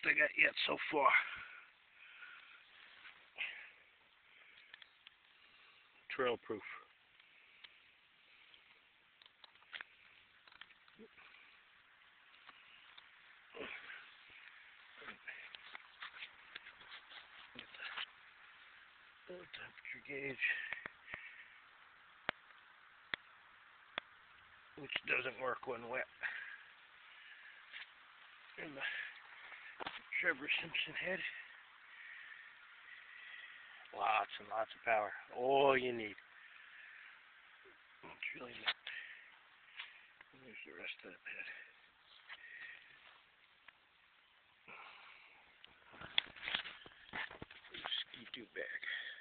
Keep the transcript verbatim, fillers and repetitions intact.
I got yet so far. Trail proof. Get the temperature gauge, which doesn't work when wet. And the Trevor Simpson head. Lots and lots of power. All you need. It's really neat. There's the rest of that head. Ski-doo bag.